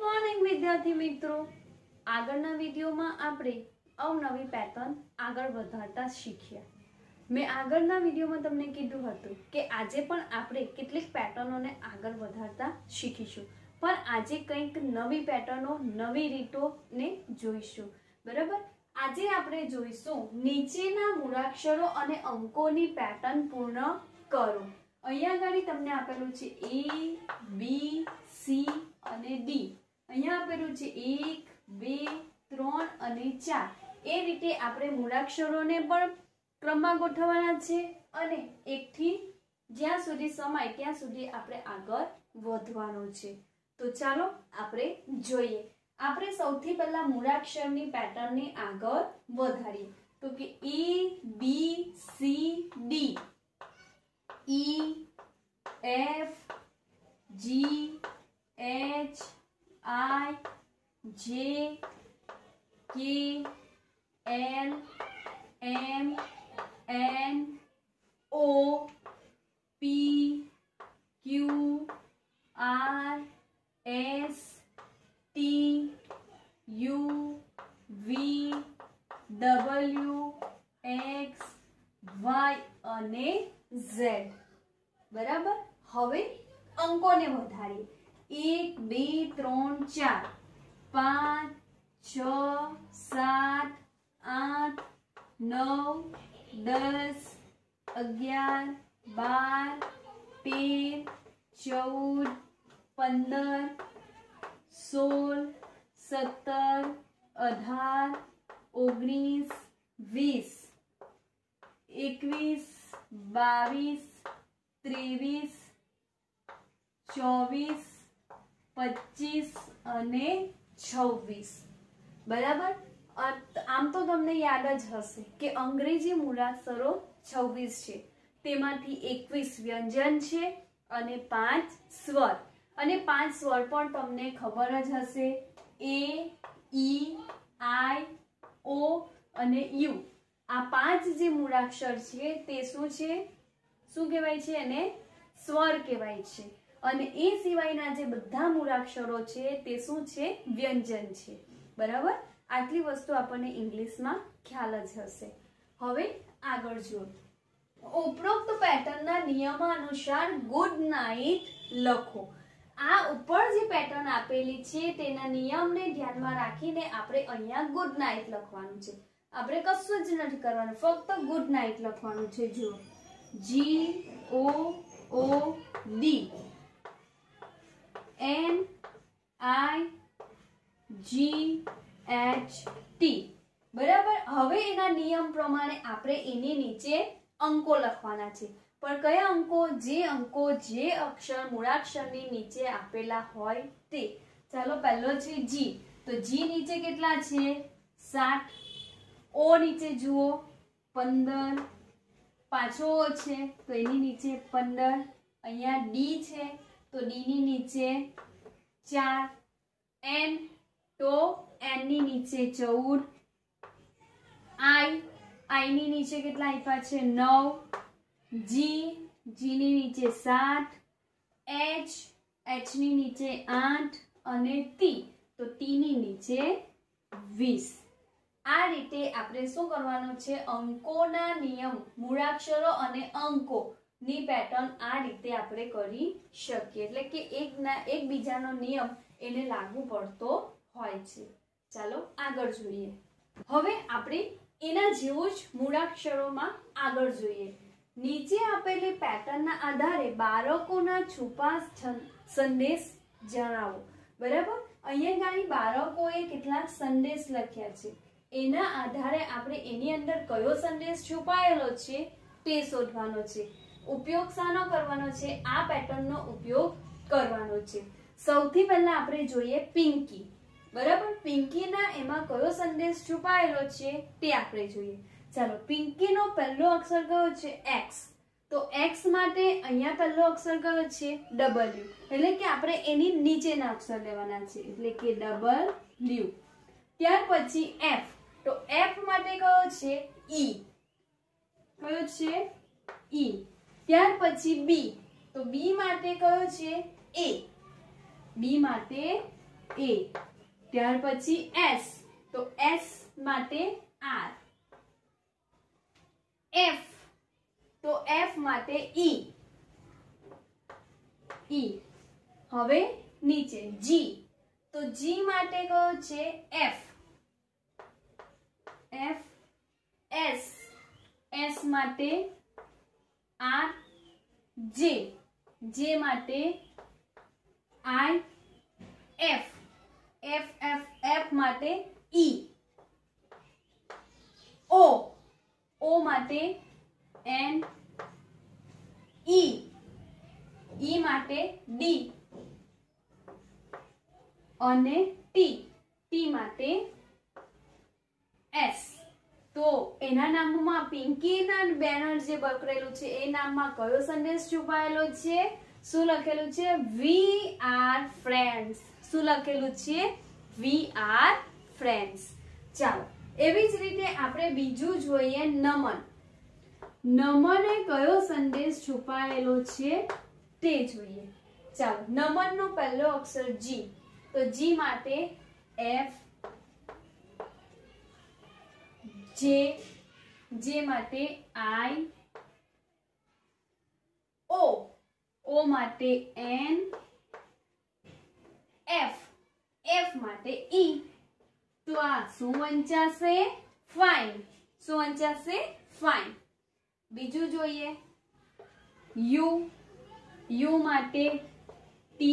Morning વિદ્યાર્થી મિત્રો, આગળના વિડીયોમાં આપણે અવનવી પેટર્ન આગળ વધારતા શીખ્યા। મેં આગળના વિડીયોમાં તમને કીધું હતું કે આજે પણ આપણે કેટલીક પેટર્નોને આગળ વધારતા શીખીશું, પણ આજે કંઈક નવી પેટર્નો, નવી રીતોને જોઈશું। બરાબર, આજે આપણે જોઈશું નીચેના મૂળાક્ષરો અને અંકોની પેટર્ન પૂર્ણ કરો। અહીંયા આગળ તમને આપેલું છે A, B, C અને D। અહીંયા આપેલું છે 1, 2, 3 અને 4। એ રીતે આપણે મૂળાક્ષરોને પણ ક્રમમાં ગોઠવવાના છે અને 1 થી જ્યાં સુધી સમાય ત્યાં સુધી આપણે આગળ વધવાનું છે। તો ચાલો આપણે જોઈએ। આપણે સૌથી પહેલા મૂળાક્ષરની પેટર્નને આગળ વધારીએ તો કે A, B, C, D, E, F, G, H, I, J, K, L, M, N, O, P, Q, R, S, T, U, V, W, X, Y અને Z। બરાબર, હવે અંકોને વધારીએ। 1, 2, 3, 4, 5, 6, 7, 8, 9, 10, 11, 12, 13, 14, 15, 16, 17, 18, 19, 20, 21, 22, 23, 24, 25 અને 26। બરાબર, આમ તો તમને યાદ જ હશે કે અંગ્રેજી મૂળાક્ષરો 26 છે, તેમાંથી 21 વ્યંજન છે અને 5 સ્વર। અને 5 સ્વર પણ તમને ખબર જ હશે, A, E, I, O અને U। આ 5 જે મૂળાક્ષર છે તે શું છે, શું કહેવાય છે, એને સ્વર કહેવાય છે। અને એ સિવાયના જે બધા મૂળાક્ષરો છે તે શું છે, વ્યંજન છે। બરાબર, આટલી વસ્તુ આપણને ઇંગ્લિશમાં ખ્યાલ જ હશે। હવે આગળ જુઓ, ઉપરોક્ત પેટર્નના નિયમાનુસાર ગુડ નાઇટ લખો। આ ઉપર જે પેટર્ન આપેલી છે તેના નિયમને ધ્યાનમાં રાખીને આપણે અહીંયા ગુડ નાઇટ લખવાનું છે। આપણે કશું જ નથી કરવાનું, ફક્ત ગુડ નાઇટ લખવાનું છે। જુઓ, GOOD NIGHT। બરાબર, હવે એના નિયમ પ્રમાણે આપણે એની નીચે અંકો લખવાના છે, પણ કયા અંકો, જે અંકો જે અક્ષર મૂળાક્ષરની નીચે આપેલા હોય તે। ચાલો, પહેલો છે G, તો G નીચે કેટલા છે, 7। O નીચે જુઓ 15, પાછો O છે તો એની નીચે 15। અહીંયા D છે તો D ની નીચે 4, N તો N ની નીચે 14, I ની નીચે કેટલા આપ્યા છે, 9, G ની નીચે 7, H ની નીચે 8 અને T તો T ની નીચે 20। આ રીતે આપણે શું કરવાનું છે, અંકોના નિયમ, મૂળાક્ષરો અને અંકો ની પેટર્ન આ રીતે આપણે કરી શકીએ, એટલે કે એકબીજાનો નિયમ એને લાગુ પડતો હોય છે। ચાલો આગળ જોઈએ। હવે આપણે એના જેવું જ મૂળાક્ષરોમાં આગળ જોઈએ। નીચે આપેલી પેટર્નના આધારે બાળકોના છુપા સંદેશ જણાવો। બરાબર, અહીંયા ગાડી બાળકોએ કેટલાક સંદેશ લખ્યા છે, એના આધારે આપણે એની અંદર કયો સંદેશ છુપાયેલો છે તે શોધવાનો છે। ઉપયોગ શાનો કરવાનો છે, આ પેટર્નનો ઉપયોગ કરવાનો છે। સૌથી પહેલા આપણે જોઈએ પિંકી। બરાબર, પિંકીના એમાં કયો સંદેશ છુપાયેલો છે તે આપણે જોઈએ। ચાલો, પિંકીનો પહેલો અક્ષર કયો છે, X, તો X માટે અહીંયા પહેલો અક્ષર કયો છે, W, એટલે કે આપણે એની નીચેના અક્ષર લેવાના છે, એટલે કે W। ત્યાર પછી F, તો F માટે કયો છે, E, કયો છે, E। ત્યાર પછી B, તો B માટે કયો છે, A, B માટે A, ત્યાર પછી S, તો S માટે R, F, તો F માટે E, E. હવે નીચે G, તો G માટે કયો છે F, F, S, S માટે R, J, J માટે I, F, F, F, F માટે E, O, O માટે N, E, E માટે D અને T, T માટે S. તો એના નામમાં પિંકીના બેનર જે બકરેલું છે એ નામમાં કયો સંદેશ છુપાયેલો છે? શું લખેલું છે? We are friends. શું લખેલું છે? We are friends. ચાલો એવી જ રીતે આપણે બીજું જોઈએ નમન. નમને કયો સંદેશ છુપાયેલો છે તે જોઈએ. ચાલો નમનનો પહેલો અક્ષર G, તો G માટે F, J, J માટે I, O, O માટે N, F, F માટે E. તો આ શું વંચાશે? ફાઇન. શું વંચાશે? ફાઇન. બીજું જોઈએ U, U માટે T,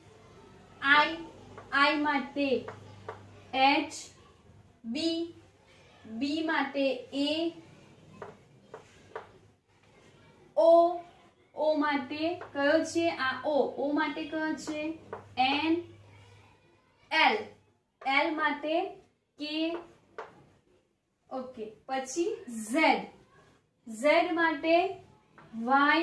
I માટે H, B, B માટે A, O, O માટે કયો છે આ? O, O માટે કયો છે? N, L, L માટે K, ઓકે. પછી Z, Z માટે Y,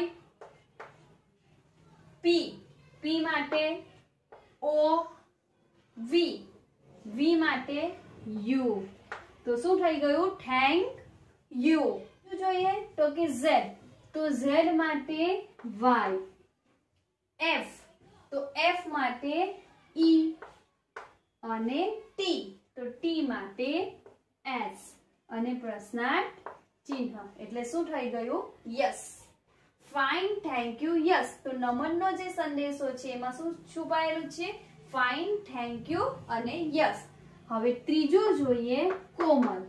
P, P માટે O, V, V માટે U. તો શું થઈ ગયું? Thank you. શું જોઈએ? તો કે Z, તો Z માટે Y, F, તો F માટે E અને T, તો T માટે S અને પ્રશ્નાર્થ ચિહ્ન. એટલે શું થઈ ગયું? Yes. Fine, thank you, yes. તો નમનનો જે સંદેશો છે એમાં શું છુપાયેલું છે? ફાઇન, થેન્ક યુ અને યસ. હવે ત્રીજું જોઈએ કોમલ.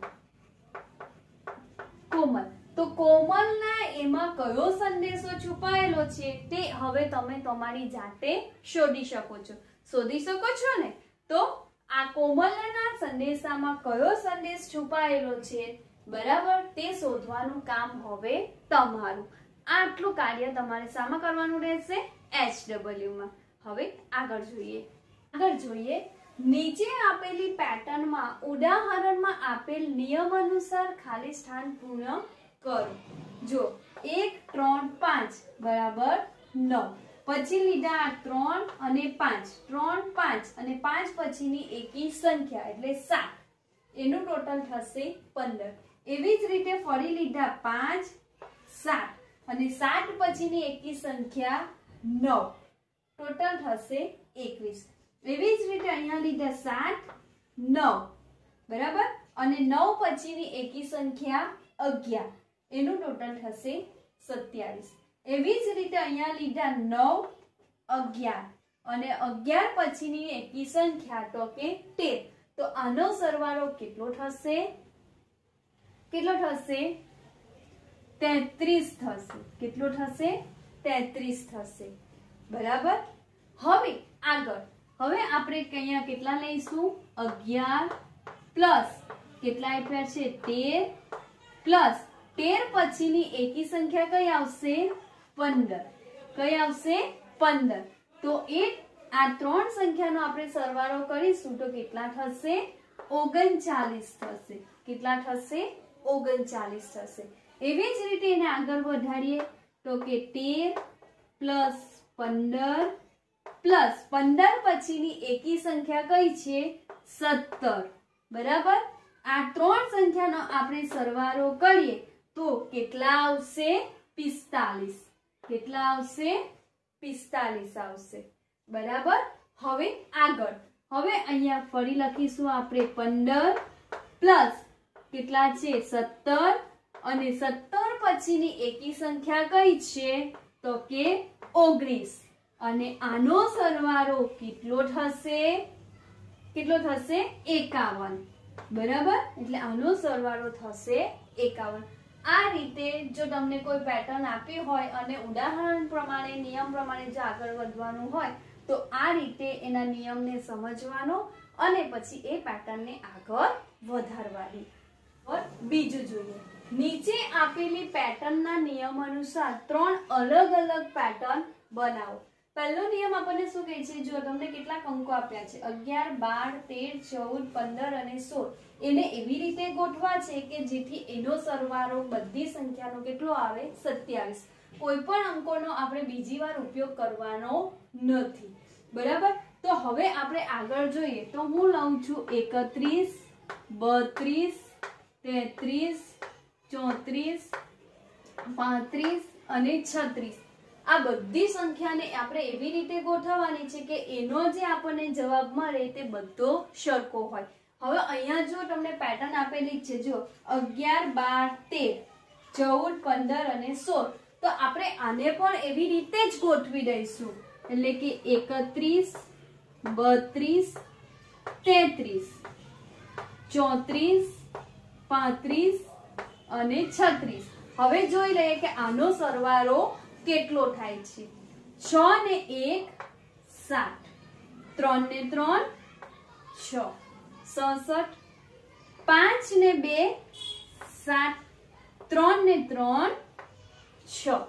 કોમલ, તો કોમલના એમાં કયો સંદેશો છુપાયેલો છે તે હવે તમે તમારી જાતે શોધી શકો છો. શોધી શકો છો ને? તો આ કોમલના સંદેશામાં કયો સંદેશ છુપાયેલો છે, બરાબર, તે શોધવાનું કામ હવે તમારું. આટલું કાર્ય તમારે શામાં કરવાનું રહેશે? HW માં. હવે આગળ જોઈએ નીચે આપેલી પેટર્નમાં ઉદાહરણમાં આપેલ નિયમ અનુસાર ખાલી સ્થાન પૂર્ણ કરો. જો 1, 3, 5 બરાબર 9, પછી લીધા 3 અને 5, 3, 5 અને 5 પછીની એકી સંખ્યા એટલે 7, એનું ટોટલ થશે 15. એવી જ રીતે ફરી લીધા 5, 7 અને 7 પછીની એકી સંખ્યા 9, ટોટલ થશે 21. એવી જ રીતે અહીંયા લીધા 7, 9 બરાબર, અને 9 પછીની એકી સંખ્યા 11, એનું ટોટલ થશે 27. એવી જ રીતે અહીંયા લીધા 9, 11 અને 11 પછીની એકી સંખ્યા તો કે 13. તો આનો સરવાળો કેટલો થશે? 33 થશે. કેટલો થશે? 33 થશે. બરાબર. હવે આગળ આપણે અહીંયા કેટલા લઈશું? 11 પ્લસ કેટલા આપ્યા છે? 13 પ્લસ 13 પછીની એકી સંખ્યા કઈ આવશે? 15. કઈ આવશે? 15. તો આ ત્રણ સંખ્યાનો આપણે સરવાળો કરીશું તો કેટલા થશે? 39 થશે. કેટલા થશે? 39 થશે. એવી જ રીતે એને આગળ વધારીએ તો કે 13 પ્લસ 15 પ્લસ 15 પછીની એકી સંખ્યા કઈ છે? 17. બરાબર. આ ત્રણ સંખ્યાનો આપણે સરવાળો કરીએ તો કેટલા આવશે? 45. કેટલા આવશે? 45 આવશે. બરાબર. હવે આગળ હવે અહીંયા ફરી લખીશું આપણે 15 પ્લસ કેટલા છે 17 અને 17 પછીની એકી સંખ્યા કઈ છે તો કે 19 અને આનો સરવાળો કેટલો થશે 51 બરાબર એટલે આનો સરવાળો થશે 51 આ રીતે જો તમને કોઈ પેટર્ન આપી હોય અને ઉદાહરણ પ્રમાણે નિયમ પ્રમાણે જો આગળ વધવાનું હોય તો આ રીતે એના નિયમને સમજવાનો અને પછી એ પેટર્નને આગળ વધારવાની બીજું જોઈએ નીચે આપેલી પેટર્નના નિયમ અનુસાર 3 અલગ અલગ પેટર્ન બનાવો પહેલો નિયમ આપણને શું કહે છે જો તમને કેટલાક અંકો આપ્યા છે 11 12 13 14 15 અને 16 એને એવી રીતે ગોઠવા છે કે જેથી એનો સરવાળો બધી સંખ્યાનો કેટલો આવે 27 કોઈ પણ અંકોનો આપણે બીજી વાર ઉપયોગ કરવાનો નથી બરાબર તો હવે આપણે આગળ જોઈએ તો હું લઉં છું 31 32 33 34 35 અને 36 આ બધી સંખ્યાને આપણે એવી રીતે ગોઠવવાની છે કે એનો જે આપણને જવાબ મળે તે બધો સરખો હોય હવે અહીંયા જો તમને પેટર્ન આપેલી છે જો 11 12 13 14 15 અને 16 તો આપણે આને પણ એવી રીતે જ ગોઠવી દઈશું એટલે કે 31 32 33 34 35 અને 36 હવે જોઈ લઈએ કે આનો સરવાળો કેટલો થાય છે 6 ને 1 7 3 ને 3 6 67 5 ને 2 7 3 ને 3 6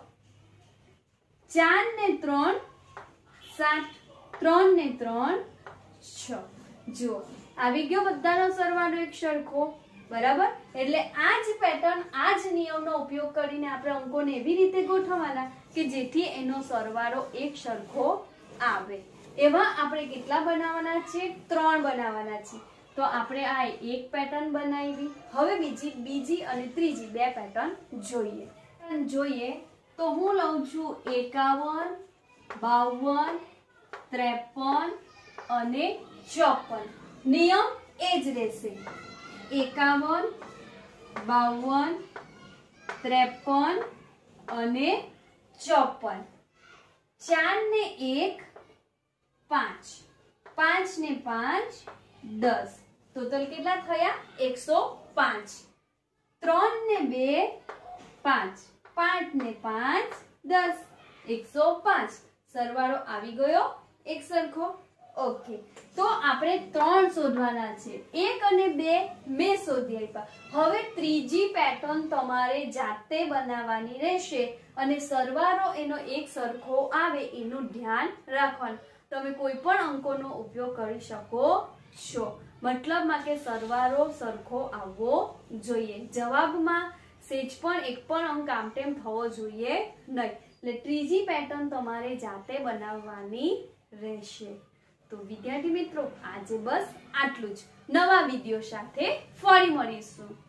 4 ને 3 7 3 ને 3 6 જો આવી ગયો બધાનો સરવાળો એક સરખો બરાબર એટલે આ જ પેટર્ન આ જ નિયમનો ઉપયોગ કરીને આપણે અંકોને એવી રીતે ગોઠવવાના કે જેથી એનો સરવાળો એક સરખો આવે એવા આપણે કેટલા બનાવવાના છે 3 બનાવવાના છે તો આપણે આ એક પેટર્ન બનાવી હવે બીજી અને ત્રીજી બે પેટર્ન જોઈએ તો હું લઉં છું 51 52 53 અને 54 નિયમ એ જ રહેશે 51 52 53 અને 54 4 ને 1 5 5 ને 5 10 ટોટલ કેટલા થયા 105 3 ને 2 5 5 ને 5 10 105 સરવાળો આવી ગયો એક સરખો ઓકે તો આપણે 3 શોધવાના છે 1 અને 2 મેં શોધી આપ્યા હવે ત્રીજી પેટર્ન તમારે જાતે બનાવવાની રહેશે અને સરવાળો એનો એક સરખો આવે એનું ધ્યાન રાખવાનું તમે કોઈ પણ અંકોનો ઉપયોગ કરી શકો છો મતલબમાં કે સરવાળો સરખો આવવો જોઈએ જવાબમાં સેજ પણ એક પણ અંક આમતેમ થવો જોઈએ નહીં એટલે ત્રીજી પેટર્ન તમારે જાતે બનાવવાની રહેશે તો વિદ્યાર્થી મિત્રો આજે બસ આટલું જ નવા વિડિયો સાથે ફરી મળીશું